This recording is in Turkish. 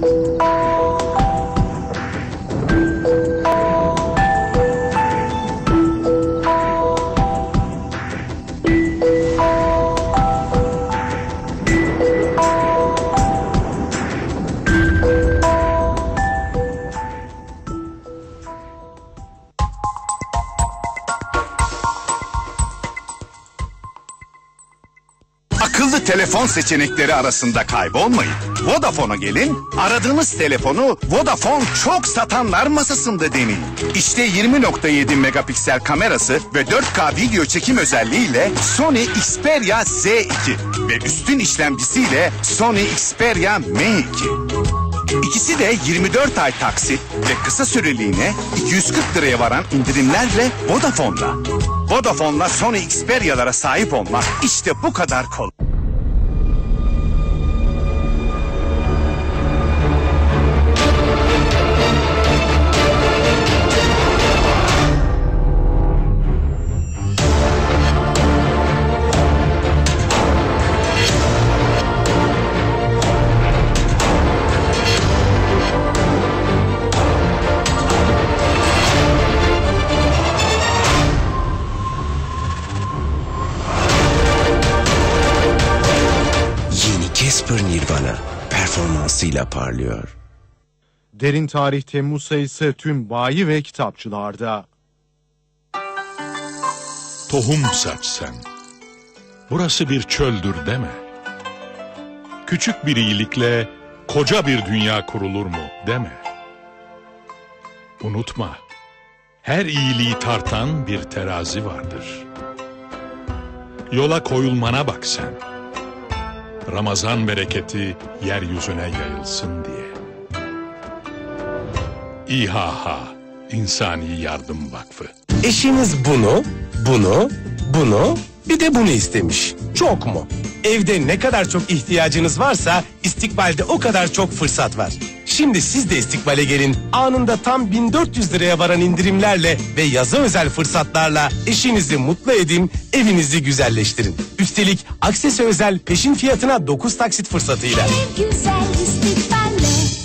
Akıllı telefon seçenekleri arasında kaybolmayın. Vodafone'a gelin, aradığınız telefonu Vodafone çok satanlar masasında deneyin. İşte 20.7 megapiksel kamerası ve 4K video çekim özelliğiyle Sony Xperia Z2 ve üstün işlemcisiyle Sony Xperia M2. İkisi de 24 ay taksit ve kısa süreliğine 240 liraya varan indirimlerle Vodafone'da. Vodafone'la Sony Xperia'lara sahip olmak işte bu kadar kolay. Casper Nirvana performansıyla parlıyor. Derin Tarih Temmuz sayısı tüm bayi ve kitapçılarda. Tohum saç sen. Burası bir çöldür deme. Küçük bir iyilikle koca bir dünya kurulur mu deme. Unutma, her iyiliği tartan bir terazi vardır. Yola koyulmana bak sen. Ramazan bereketi yeryüzüne yayılsın diye. İHH İnsani Yardım Vakfı. Eşiniz bunu, bir de bunu istemiş. Çok mu? Evde ne kadar çok ihtiyacınız varsa İstikbal'de o kadar çok fırsat var. Şimdi siz de İstikbal'e gelin. Anında tam 1400 liraya varan indirimlerle ve yaza özel fırsatlarla eşinizi mutlu edin, evinizi güzelleştirin. Üstelik Akses'e özel peşin fiyatına 9 taksit fırsatıyla. Güzel İstikbal'le.